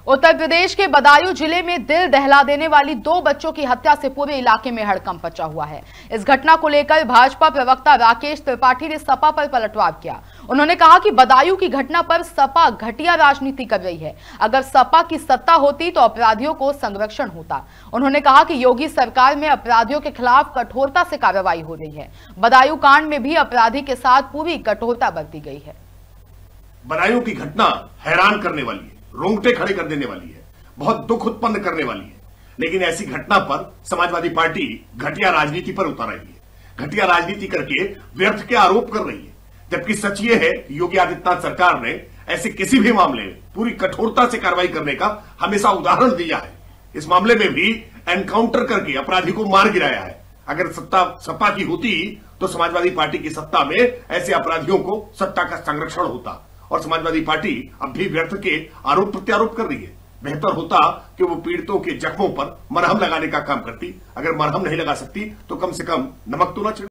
उत्तर प्रदेश के बदायूं जिले में दिल दहला देने वाली 2 बच्चों की हत्या से पूरे इलाके में हड़कंप मचा हुआ है। इस घटना को लेकर भाजपा प्रवक्ता राकेश त्रिपाठी ने सपा पर पलटवार किया। उन्होंने कहा कि बदायूं की घटना पर सपा घटिया राजनीति कर रही है। अगर सपा की सत्ता होती तो अपराधियों को संरक्षण होता। उन्होंने कहा कि योगी सरकार में अपराधियों के खिलाफ कठोरता से कार्रवाई हो रही है। बदायूं कांड में भी अपराधी के साथ पूरी कठोरता बरती गई है। बदायूं की घटना हैरान करने वाली है, रोंगटे खड़े कर देने वाली है, बहुत दुख उत्पन्न करने वाली है। लेकिन ऐसी घटना पर समाजवादी पार्टी घटिया राजनीति पर उतर रही है, घटिया राजनीति करके व्यर्थ के आरोप कर रही है। जबकि सच ये है कि योगी आदित्यनाथ सरकार ने ऐसे किसी भी मामले में पूरी कठोरता से कार्रवाई करने का हमेशा उदाहरण दिया है। इस मामले में भी एनकाउंटर करके अपराधी को मार गिराया है। अगर सत्ता सपा की होती तो समाजवादी पार्टी की सत्ता में ऐसे अपराधियों को सत्ता का संरक्षण होता और समाजवादी पार्टी अब भी व्यर्थ के आरोप प्रत्यारोप कर रही है। बेहतर होता कि वो पीड़ितों के जख्मों पर मरहम लगाने का काम करती। अगर मरहम नहीं लगा सकती तो कम से कम नमक तो न छिड़के।